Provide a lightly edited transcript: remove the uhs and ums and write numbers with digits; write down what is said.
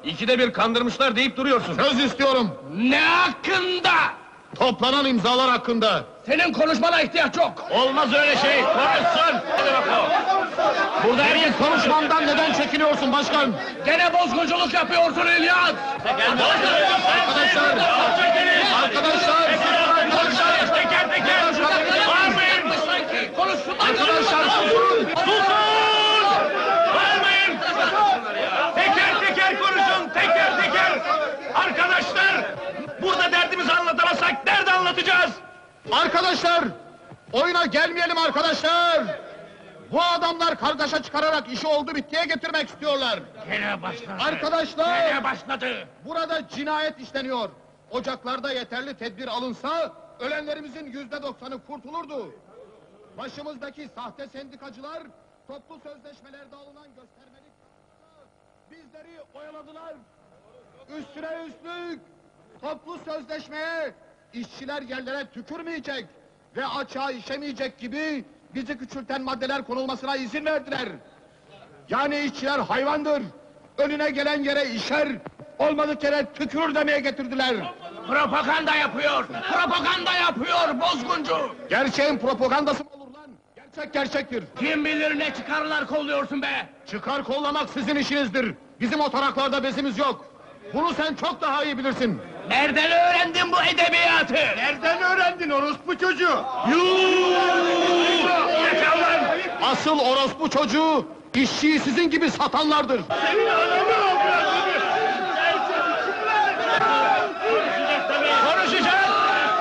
İkide bir kandırmışlar deyip duruyorsun. Söz istiyorum. Ne hakkında? Toplanan imzalar hakkında. Senin konuşmana ihtiyaç yok. Olmaz öyle şey, konuşsun! Hadi bakalım! Burada benim konuşmamdan neden çekiniyorsun başkan? Gene bozgunculuk yapıyorsun İlyas! Arkadaşlar! Arkadaşlar! Teker teker! Bağırmayın! Konuşsunlar! Arkadaşlar susun! Bağırmayın! Teker teker konuşun, teker teker! Arkadaşlar! Burada derdimizi anlatamazsak nerede anlatacağız? Arkadaşlar! Oyuna gelmeyelim arkadaşlar! Bu adamlar kargaşa çıkararak işi oldu bittiye getirmek istiyorlar. Gene başladı! Arkadaşlar! Gene başladı! Burada cinayet işleniyor. Ocaklarda yeterli tedbir alınsa ölenlerimizin %90'ı kurtulurdu. Başımızdaki sahte sendikacılar toplu sözleşmelerde alınan göstermelik bizleri oyaladılar. Üstüne üstlük toplu sözleşmeye işçiler yerlere tükürmeyecek ve açığa işemeyecek gibi bizi küçülten maddeler konulmasına izin verdiler. Yani işçiler hayvandır. Önüne gelen yere işer, olmadık yere tükürür demeye getirdiler. Propaganda yapıyor! Propaganda yapıyor bozguncu! Gerçeğin propagandası mı olur lan? Gerçek gerçektir. Kim bilir ne çıkarlar kolluyorsun be! Çıkar kollamak sizin işinizdir. Bizim o taraklarda bezimiz yok. Bunu sen çok daha iyi bilirsin. Nereden öğrendin bu edebiyatı? Nereden öğrendin orospu çocuğu? Yakalar! Asıl orospu çocuğu, işçiyi sizin gibi satanlardır.